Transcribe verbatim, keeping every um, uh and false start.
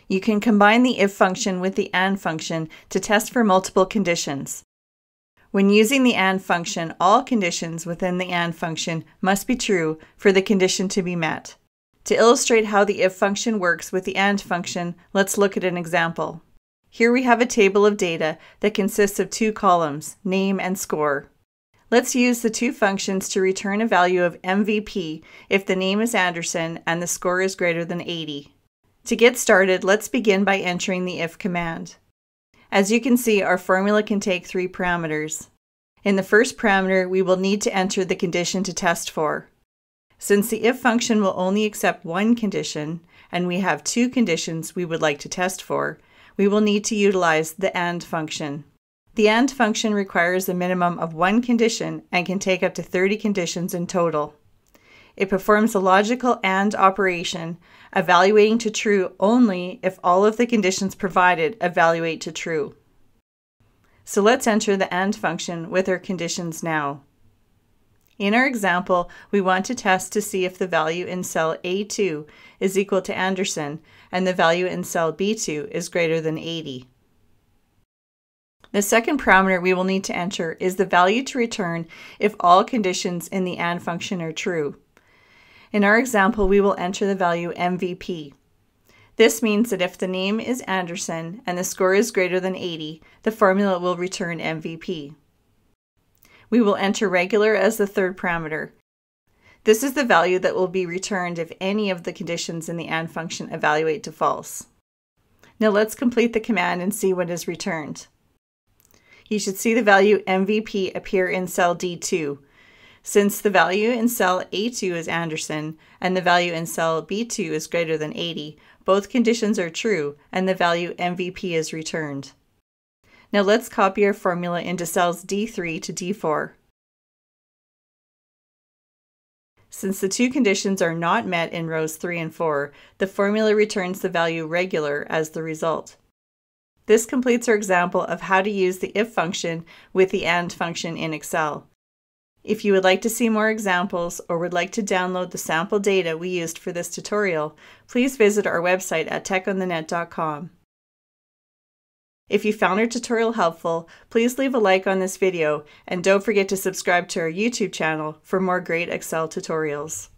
You can combine the if function with the and function to test for multiple conditions. When using the and function, all conditions within the and function must be true for the condition to be met. To illustrate how the if function works with the and function, let's look at an example. Here we have a table of data that consists of two columns, name and score. Let's use the two functions to return a value of M V P if the name is Anderson and the score is greater than eighty. To get started, let's begin by entering the if command. As you can see, our formula can take three parameters. In the first parameter, we will need to enter the condition to test for. Since the if function will only accept one condition, and we have two conditions we would like to test for, we will need to utilize the and function. The and function requires a minimum of one condition and can take up to thirty conditions in total. It performs a logical and operation, evaluating to true only if all of the conditions provided evaluate to true. So let's enter the and function with our conditions now. In our example, we want to test to see if the value in cell A two is equal to Anderson and the value in cell B two is greater than eighty. The second parameter we will need to enter is the value to return if all conditions in the and function are true. In our example, we will enter the value M V P. This means that if the name is Anderson and the score is greater than eighty, the formula will return M V P. We will enter regular as the third parameter. This is the value that will be returned if any of the conditions in the and function evaluate to false. Now let's complete the command and see what is returned. You should see the value M V P appear in cell D two. Since the value in cell A two is Anderson and the value in cell B two is greater than eighty, both conditions are true and the value M V P is returned. Now let's copy our formula into cells D three to D four. Since the two conditions are not met in rows three and four, the formula returns the value regular as the result. This completes our example of how to use the if function with the and function in Excel. If you would like to see more examples or would like to download the sample data we used for this tutorial, please visit our website at tech on the net dot com. If you found our tutorial helpful, please leave a like on this video and don't forget to subscribe to our YouTube channel for more great Excel tutorials.